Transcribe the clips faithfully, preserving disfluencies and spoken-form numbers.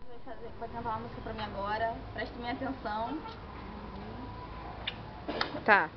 vai, fazer, vai cantar uma música pra mim agora. Preste minha atenção. Tá.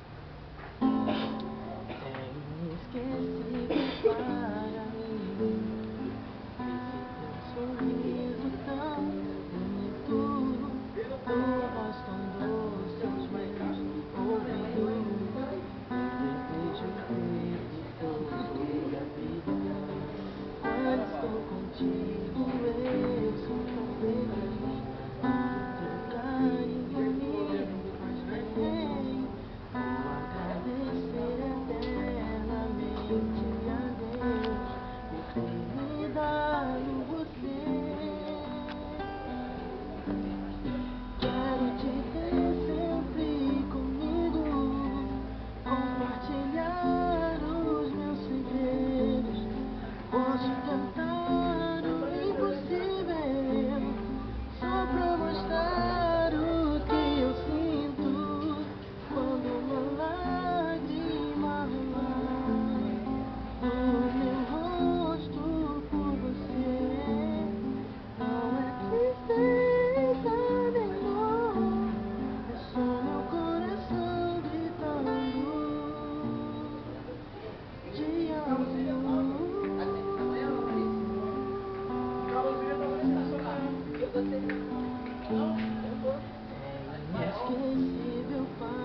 Inesquecível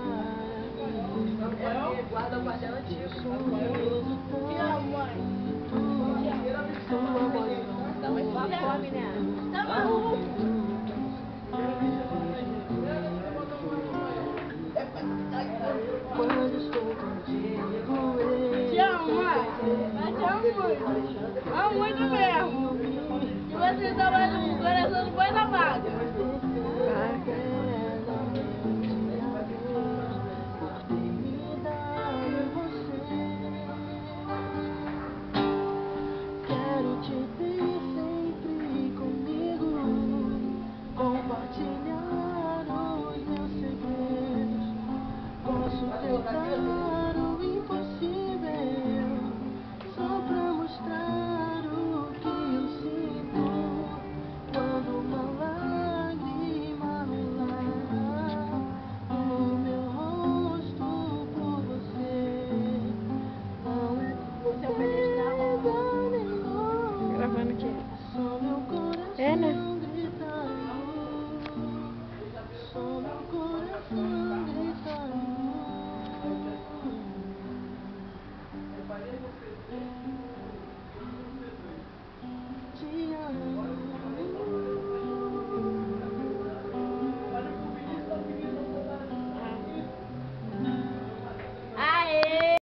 para mim. Guarda o guardião antigo. Te amo, mãe. Tua voz tão fome, né? Tá maluco? Quando estou contigo, eu te amo, mãe. Mas te amo muito. Amo muito mesmo. E você tá mais no coração do boi da vaga. Tentar o impossível só pra mostrar o que eu sinto quando uma lágrima rolar no meu rosto por você. Não é tristeza nenhuma, Gravando aqui. só meu coração. É, né?